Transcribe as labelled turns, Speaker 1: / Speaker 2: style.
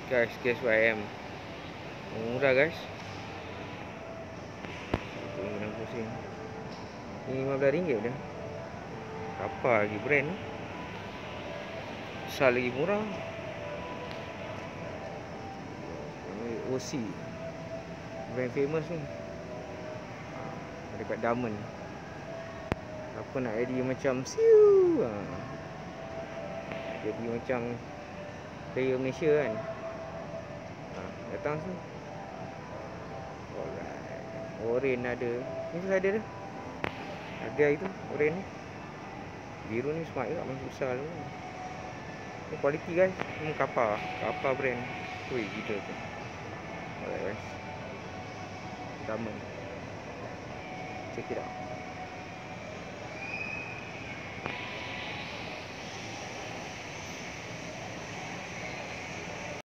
Speaker 1: Guys, guess what I am. Murah guys. RM60. Ni RM15 dah. Apa lagi brand ni? Asal lagi murah. OC, brand famous ni. Dekat Diamond. Apa nak jadi macam siu. Jadi macam player Malaysia kan. Datang tu. Alright. Oren ada. Ni tu ada dah. Ada itu oren ni. Biru ni smart juga, masih besar tu. Ni quality guys. Ni Kappa brand. Wih, gila tu. Alright guys. Diamond. Check it out.